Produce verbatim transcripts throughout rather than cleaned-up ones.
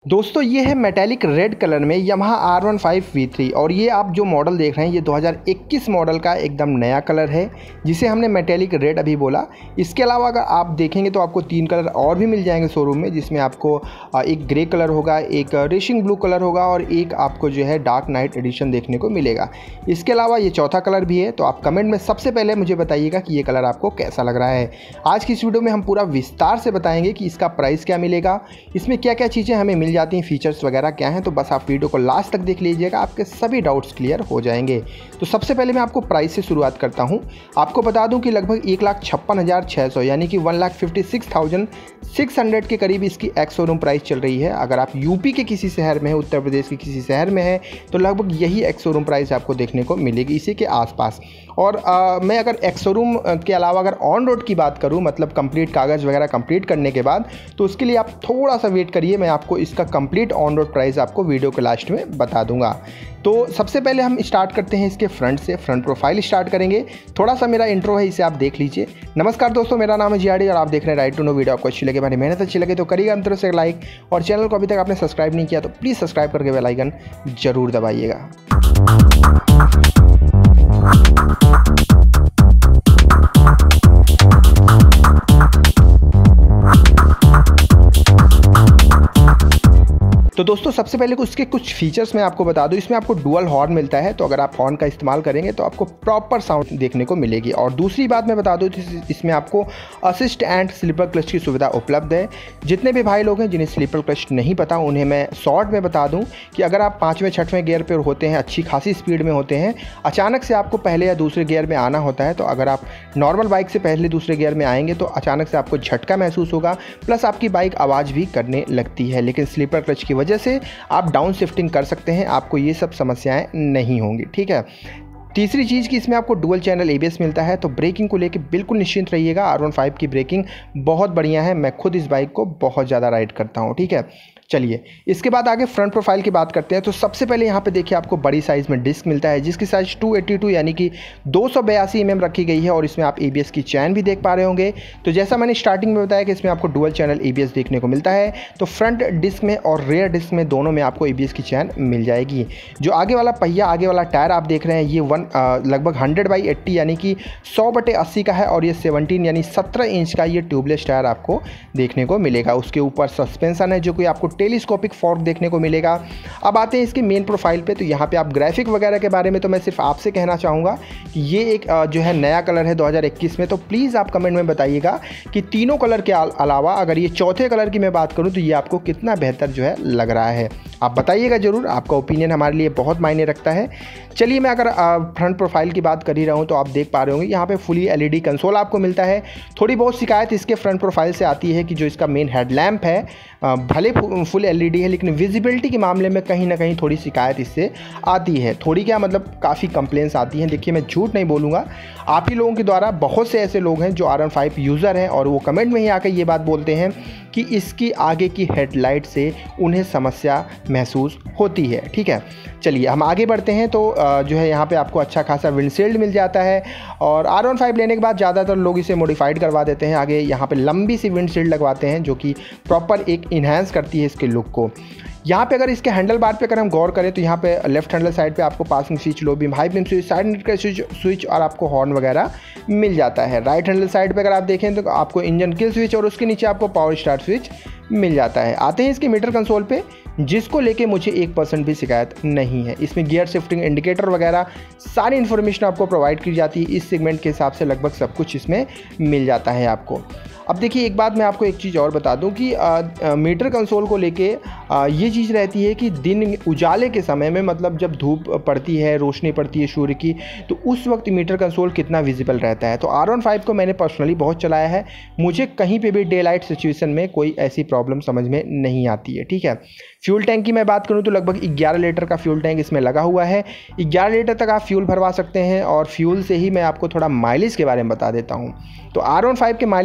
दोस्तों ये है मेटेलिक रेड कलर में Yamaha R one five V three और ये आप जो मॉडल देख रहे हैं ये दो हज़ार इक्कीस मॉडल का एकदम नया कलर है जिसे हमने मेटेलिक रेड अभी बोला। इसके अलावा अगर आप देखेंगे तो आपको तीन कलर और भी मिल जाएंगे शोरूम में, जिसमें आपको एक ग्रे कलर होगा, एक रेसिंग ब्लू कलर होगा और एक आपको जो है डार्क नाइट एडिशन देखने को मिलेगा। इसके अलावा ये चौथा कलर भी है। तो आप कमेंट में सबसे पहले मुझे बताइएगा कि ये कलर आपको कैसा लग रहा है। आज की इस वीडियो में हम पूरा विस्तार से बताएंगे कि इसका प्राइस क्या मिलेगा, इसमें क्या क्या चीज़ें हमें मिल जाती हैं, फीचर्स वगैरह क्या हैं। तो बस आप वीडियो को लास्ट तक देख लीजिएगा, आपके सभी डाउट्स क्लियर हो जाएंगे। तो सबसे पहले मैं आपको प्राइस से शुरुआत करता हूं। आपको बता दूं कि लगभग एक लाख छप्पन हज़ार छः सौ यानी कि one lakh fifty six thousand six hundred के करीब इसकी एक्स शोरूम प्राइस चल रही है। अगर आप यूपी के किसी शहर में है, उत्तर प्रदेश के किसी शहर में है, तो लगभग यही एक्स शोरूम प्राइस आपको देखने को मिलेगी, इसी के आसपास। और आ, मैं अगर एक्स शोरूम के अलावा अगर ऑन रोड की बात करूं, मतलब कंप्लीट कागज़ वगैरह कंप्लीट करने के बाद, तो उसके लिए आप थोड़ा सा वेट करिए, मैं आपको इसका कंप्लीट ऑन रोड प्राइस आपको वीडियो के लास्ट में बता दूंगा। तो सबसे पहले हम स्टार्ट करते हैं इसके फ्रंट से। फ्रंट प्रोफाइल स्टार्ट करेंगे। थोड़ा सा मेरा इंट्रो है, इसे आप देख लीजिए। नमस्कार दोस्तों, मेरा नाम है जियाडी और आप देख रहे हैं राइट टू नो। वीडियो आपको अच्छी लगे, मेरी मेहनत अच्छी लगे तो करिएगा अंतर से लाइक, और चैनल को अभी तक आपने सब्सक्राइब नहीं किया तो प्लीज़ सब्सक्राइब करके बेल आइकन जरूर दबाइएगा। तो दोस्तों सबसे पहले उसके कुछ फीचर्स मैं आपको बता दूं। इसमें आपको डुअल हॉर्न मिलता है, तो अगर आप हॉर्न का इस्तेमाल करेंगे तो आपको प्रॉपर साउंड देखने को मिलेगी। और दूसरी बात मैं बता दूं, इसमें आपको असिस्ट एंड स्लीपर क्लच की सुविधा उपलब्ध है। जितने भी भाई लोग हैं जिन्हें स्लीपर क्लच नहीं पता, उन्हें मैं शॉर्ट में बता दूँ कि अगर आप पाँचवें छठवें गियर पर होते हैं, अच्छी खासी स्पीड में होते हैं, अचानक से आपको पहले या दूसरे गियर में आना होता है, तो अगर आप नॉर्मल बाइक से पहले दूसरे गियर में आएंगे तो अचानक से आपको झटका महसूस होगा, प्लस आपकी बाइक आवाज़ भी करने लगती है। लेकिन स्लीपर क्लच की वजह से आप डाउन शिफ्टिंग कर सकते हैं, आपको ये सब समस्याएं नहीं होंगी। ठीक है। तीसरी चीज़ कि इसमें आपको dual channel A B S मिलता है, तो ब्रेकिंग को लेके बिल्कुल निश्चिंत रहिएगा। आर वन फाइव की ब्रेकिंग बहुत बढ़िया है, मैं खुद इस बाइक को बहुत ज़्यादा राइड करता हूँ। ठीक है, चलिए इसके बाद आगे फ्रंट प्रोफाइल की बात करते हैं। तो सबसे पहले यहाँ पे देखिए आपको बड़ी साइज़ में डिस्क मिलता है, जिसकी साइज़ टू एटी टू यानी कि दो सौ बयासी एम एम रखी गई है। और इसमें आप ए बी एस की चैन भी देख पा रहे होंगे। तो जैसा मैंने स्टार्टिंग में बताया कि इसमें आपको dual channel A B S देखने को मिलता है, तो फ्रंट डिस्क में और रेयर डिस्क में दोनों में आपको ए बी एस की चैन मिल जाएगी। जो आगे वाला पहिया, आगे वाला टायर आप देख रहे हैं, ये वन लगभग हंड्रेड बाई एट्टी यानी कि सौ बटे अस्सी का है, और ये सेवनटीन यानी सत्रह इंच का ये ट्यूबलेस टायर आपको देखने को मिलेगा। उसके ऊपर सस्पेंशन है जो कि आपको टेलीस्कोपिक फॉर्क देखने को मिलेगा। अब आते हैं इसके मेन प्रोफाइल पे। तो यहाँ पे आप ग्राफिक वगैरह के बारे में तो मैं सिर्फ आपसे कहना चाहूँगा कि ये एक जो है नया कलर है दो हज़ार इक्कीस में। तो प्लीज़ आप कमेंट में बताइएगा कि तीनों कलर के अलावा अगर ये चौथे कलर की मैं बात करूँ तो ये आपको कितना बेहतर जो है लग रहा है, आप बताइएगा ज़रूर। आपका ओपिनियन हमारे लिए बहुत मायने रखता है। चलिए मैं अगर फ्रंट प्रोफाइल की बात कर ही रहा हूँ, तो आप देख पा रहे होंगे यहाँ पे fully L E D console आपको मिलता है। थोड़ी बहुत शिकायत इसके फ्रंट प्रोफाइल से आती है कि जो इसका मेन हेडलैम्प है भले फुल एल ई डी है, लेकिन विजिबिलिटी के मामले में कहीं ना कहीं थोड़ी शिकायत इससे आती है। थोड़ी क्या मतलब काफ़ी कंप्लेंट्स आती हैं। देखिए मैं झूठ नहीं बोलूँगा, आप ही लोगों के द्वारा बहुत से ऐसे लोग हैं जो आर वन फाइव यूज़र हैं और वो कमेंट में ही आकर ये बात बोलते हैं कि इसकी आगे की हेडलाइट से उन्हें समस्या महसूस होती है। ठीक है, चलिए हम आगे बढ़ते हैं। तो जो है यहाँ पे आपको अच्छा खासा विंडशील्ड मिल जाता है, और आर वन फाइव लेने के बाद ज़्यादातर लोग इसे मॉडिफाइड करवा देते हैं। आगे यहाँ पे लंबी सी विंडशील्ड लगवाते हैं जो कि प्रॉपर एक इन्हांस करती है इसके लुक को। यहाँ पे अगर इसके हैंडल बार पे अगर हम गौर करें तो यहाँ पे लेफ्ट हैंडल साइड पे आपको passing switch, low beam, high beam switch, side नेट का स्विच स्विच और आपको हॉर्न वगैरह मिल जाता है। राइट हैंडल साइड पे अगर आप देखें तो आपको इंजन किल स्विच और उसके नीचे आपको पावर स्टार्ट स्विच मिल जाता है। आते हैं इसके मीटर कंसोल पे, जिसको लेके मुझे एक परसेंट भी शिकायत नहीं है। इसमें गियर शिफ्टिंग इंडिकेटर वगैरह सारी इन्फॉर्मेशन आपको प्रोवाइड की जाती है। इस सेगमेंट के हिसाब से लगभग सब कुछ इसमें मिल जाता है आपको। अब देखिए एक बात मैं आपको एक चीज़ और बता दूं कि आ, आ, मीटर कंसोल को लेके ये चीज़ रहती है कि दिन उजाले के समय में, मतलब जब धूप पड़ती है, रोशनी पड़ती है सूर्य की, तो उस वक्त मीटर कंसोल कितना विजिबल रहता है। तो आर वन फाइव को मैंने पर्सनली बहुत चलाया है, मुझे कहीं पे भी डे लाइट सिचुएशन में कोई ऐसी प्रॉब्लम समझ में नहीं आती है। ठीक है, फ्यूल टैंक की मैं बात करूं तो लगभग ग्यारह लीटर का फ्यूल टैंक इसमें लगा हुआ है। ग्यारह लीटर तक आप फ्यूल भरवा सकते हैं। और फ्यूल से ही मैं आपको थोड़ा माइलेज के बारे में बता देता हूं। तो आर वन फाइव के माइलेज से मैं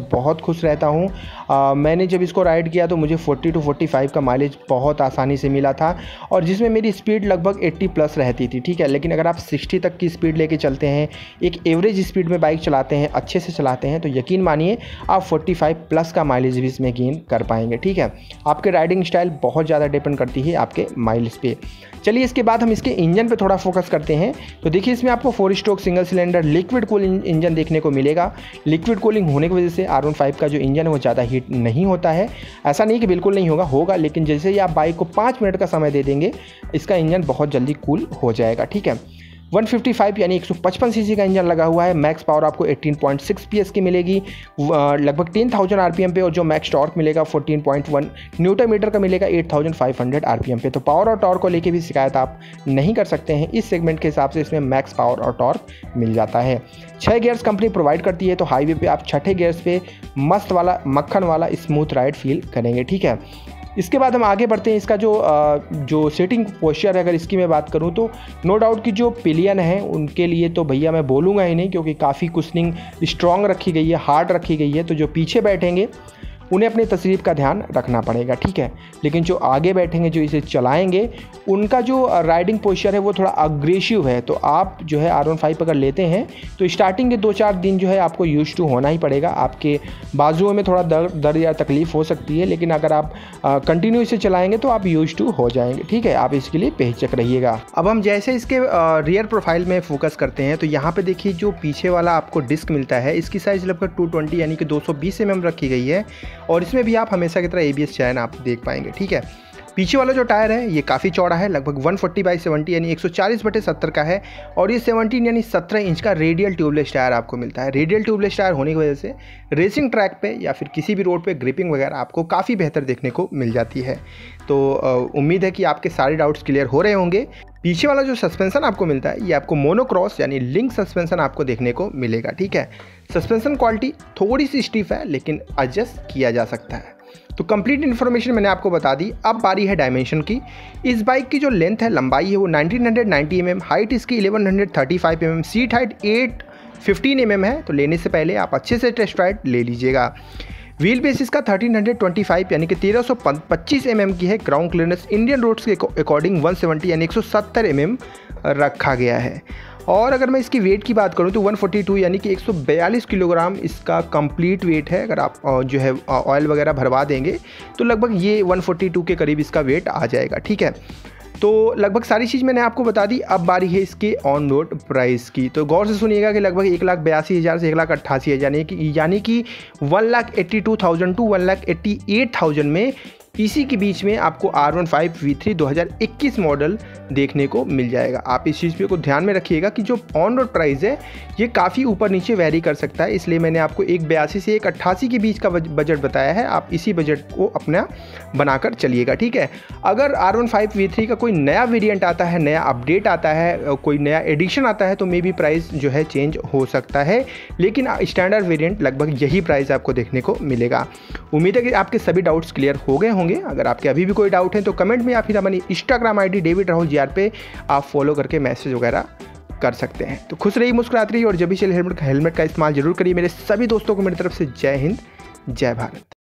बहुत खुश रहता हूँ। मैंने जब इसको राइड किया तो मुझे चालीस टू पैंतालीस का माइलेज बहुत आसानी से मिला था, और जिसमें मेरी स्पीड लगभग अस्सी प्लस रहती थी, ठीक है। लेकिन अगर आप साठ तक की स्पीड लेके चलते हैं, एक एवरेज स्पीड में बाइक चलाते हैं, अच्छे से चलाते हैं, तो यकीन मानिए आप पैंतालीस प्लस का माइलेज भी इसमें गेन कर पाएंगे, ठीक है। आपके राइडिंग स्टाइल बहुत ज़्यादा डिपेंड करती है आपके माइलेज पे। चलिए इसके बाद हम इसके इंजन पे थोड़ा फोकस करते हैं। तो देखिए इसमें आपको four stroke single cylinder liquid cooling engine देखने को मिलेगा। लिक्विड कूलिंग होने की वजह से आर वन फाइव का जो इंजन है वो ज़्यादा हीट नहीं होता है। ऐसा नहीं कि बिल्कुल नहीं होगा, होगा, लेकिन जैसे ही आप बाइक को पाँच मिनट का समय दे देंगे, इसका इंजन बहुत जल्दी कूल हो जाएगा, ठीक है। एक सौ पचपन यानी एक सौ पचपन सीसी का इंजन लगा हुआ है। मैक्स पावर आपको अठारह पॉइंट छह पीएस की मिलेगी लगभग दस हज़ार आरपीएम पे, और जो मैक्स टॉर्क मिलेगा चौदह पॉइंट एक न्यूटन मीटर का मिलेगा आठ हज़ार पाँच सौ आरपीएम पे। तो पावर और टॉर्क को लेके भी शिकायत आप नहीं कर सकते हैं। इस सेगमेंट के हिसाब से इसमें मैक्स पावर और टॉर्क मिल जाता है। छः गियर्स कंपनी प्रोवाइड करती है, तो हाईवे पे आप छठे गियर्स पे मस्त वाला मक्खन वाला स्मूथ राइड फील करेंगे, ठीक है। इसके बाद हम आगे बढ़ते हैं। इसका जो जो सेटिंग पोस्चर है, अगर इसकी मैं बात करूं तो नो डाउट कि जो पिलियन है उनके लिए तो भैया मैं बोलूँगा ही नहीं, क्योंकि काफ़ी कुशनिंग स्ट्रॉन्ग रखी गई है, हार्ड रखी गई है। तो जो पीछे बैठेंगे उन्हें अपनी तशरीफ का ध्यान रखना पड़ेगा, ठीक है। लेकिन जो आगे बैठेंगे, जो इसे चलाएंगे, उनका जो राइडिंग पोस्चर है वो थोड़ा अग्रेसिव है। तो आप जो है आर वन फाइव अगर लेते हैं तो स्टार्टिंग के दो चार दिन जो है आपको यूज टू होना ही पड़ेगा। आपके बाजुओं में थोड़ा दर्द दर्द या तकलीफ हो सकती है, लेकिन अगर आप कंटिन्यू इसे चलाएंगे तो आप यूज टू हो जाएंगे, ठीक है। आप इसके लिए बेहिचक रहिएगा। अब हम जैसे इसके रियर प्रोफाइल में फोकस करते हैं, तो यहाँ पे देखिए जो पीछे वाला आपको डिस्क मिलता है, इसकी साइज़ लगभग दो सौ बीस यानी कि दो सौ बीस एम एम रखी गई है, और इसमें भी आप हमेशा की तरह ए बी एस चैन आप देख पाएंगे, ठीक है। पीछे वाला जो टायर है ये काफ़ी चौड़ा है, लगभग एक सौ चालीस बाई सत्तर यानी एक सौ चालीस बटे सत्तर का है, और ये सत्रह यानी सत्रह इंच का रेडियल ट्यूबलेस टायर आपको मिलता है। रेडियल ट्यूबलेस टायर होने की वजह से रेसिंग ट्रैक पे या फिर किसी भी रोड पे ग्रिपिंग वगैरह आपको काफ़ी बेहतर देखने को मिल जाती है। तो उम्मीद है कि आपके सारे डाउट्स क्लियर हो रहे होंगे। पीछे वाला जो सस्पेंशन आपको मिलता है ये आपको मोनोक्रॉस यानी लिंक सस्पेंशन आपको देखने को मिलेगा, ठीक है। सस्पेंशन क्वालिटी थोड़ी सी स्टीफ है, लेकिन एडजस्ट किया जा सकता है। तो कंप्लीट इन्फॉर्मेशन मैंने आपको बता दी। अब बारी है डायमेंशन की। इस बाइक की जो लेंथ है, लंबाई है, वो nineteen ninety M M, height इसकी eleven thirty five M M, seat height eight fifteen M M है। तो लेने से पहले आप अच्छे से टेस्ट राइड ले लीजिएगा। व्हील बेस इसका थर्टीन ट्वेंटी फाइव यानी कि तेरह सौ पच्चीस एम एम की है। ग्राउंड क्लियरेंस इंडियन रोड्स के अकॉर्डिंग वन सेवेंटी यानी एक सौ सत्तर एम एम रखा गया है। और अगर मैं इसकी वेट की बात करूं तो एक सौ बयालीस यानी कि एक सौ बयालीस किलोग्राम इसका कंप्लीट वेट है। अगर आप जो है ऑयल वगैरह भरवा देंगे तो लगभग ये एक सौ बयालीस के करीब इसका वेट आ जाएगा, ठीक है। तो लगभग सारी चीज़ मैंने आपको बता दी। अब बारी है इसके ऑन रोड प्राइस की। तो गौर से सुनिएगा कि लगभग एक लाख बयासी हज़ार से एक लाख अट्ठासी हज़ार यानी कि यानी कि one lakh eighty two thousand to one lakh eighty eight thousand में इसी के बीच में आपको R one five V three दो हज़ार इक्कीस मॉडल देखने को मिल जाएगा। आप इस चीज़ पे को ध्यान में रखिएगा कि जो ऑन रोड प्राइस है ये काफ़ी ऊपर नीचे वेरी कर सकता है, इसलिए मैंने आपको एक बयासी से एक अट्ठासी के बीच का बजट बताया है। आप इसी बजट को अपना बनाकर चलिएगा, ठीक है। अगर R one five V three का कोई नया वेरिएंट आता है, नया अपडेट आता है, कोई नया एडिशन आता है, तो मे बी प्राइस जो है चेंज हो सकता है, लेकिन स्टैंडर्ड वेरिएंट लगभग यही प्राइस आपको देखने को मिलेगा। उम्मीद है कि आपके सभी डाउट्स क्लियर हो गए होंगे। अगर आपके अभी भी कोई डाउट है तो कमेंट में या फिर हमारी Instagram ID David Rahul G R पे आप फॉलो करके मैसेज वगैरह कर सकते हैं। तो खुश रहिए, मुस्कुराते रहिए, और जब भी चले हेलमेट हेलमेट का इस्तेमाल जरूर करिए। मेरे सभी दोस्तों को मेरी तरफ से जय हिंद, जय भारत।